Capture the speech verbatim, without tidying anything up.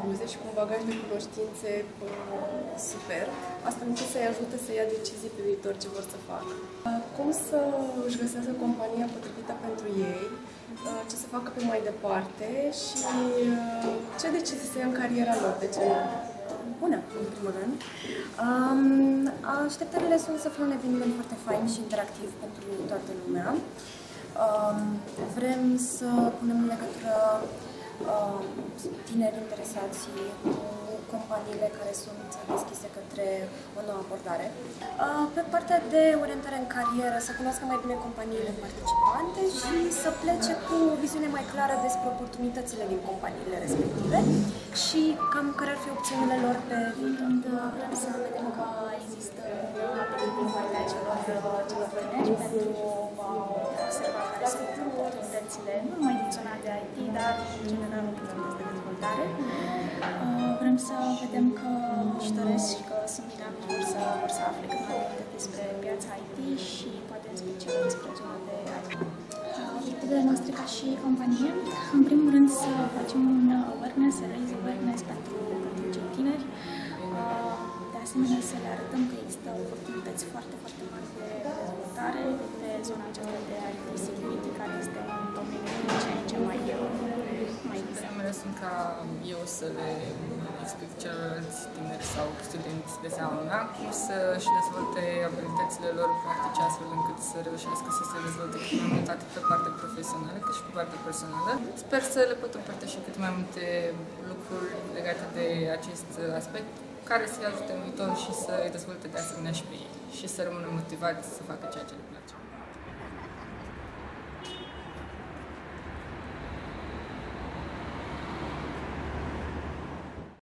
incluse și cu un bagaj de cunoștințe uh, super, astfel încât să-i ajute să ia decizii pe viitor ce vor să facă. Uh, cum să își găsească compania potrivită pentru ei, uh, ce să facă pe mai departe și uh, ce decizii să ia în cariera lor, de ce nu? Bună, în primul rând. Um, așteptările sunt să fie un eveniment foarte fain și interactiv pentru toată lumea. Um, vrem să punem în legătură um, tineri interesați cu companiile care sunt deschise către o nouă abordare. Uh, pe partea de orientare în carieră, să cunoască mai bine companiile participante și să plece cu o viziune mai clară despre oportunitățile din companiile respective și cam care ar fi opțiunile lor pe viitor. Vrem să vedem că există un apetit din partea celor, celor tineri pentru a observa care sunt oportunitățile, nu numai din zona de I T, dar în general oportunități de dezvoltare. Vrem să vedem că își doresc și că sunt dinamici, vor să, vor să afle cât mai multe despre piața I T și poate în special despre zona de I T. Obiectivele noastre ca și companie, în primul rând să facem un awareness, să raise awareness pentru, pentru cei tineri. De asemenea să le arătăm că există oportunități foarte, foarte mari de dezvoltare pe zona aceasta de I T security, care este un domeniu din ce în ce mai mai Mele sunt ca eu să le explic celorlalți tineri sau studenți de seamănă cum să-și dezvolte abilitățile lor practice astfel încât să reușească să se dezvolte cât mai mult atât pe partea profesională cât și pe partea personală. Sper să le pot împărtăși cât mai multe lucruri legate de acest aspect care să-i ajute în viitor și să-i dezvolte de asemenea și pe ei și să rămână motivați să facă ceea ce le place.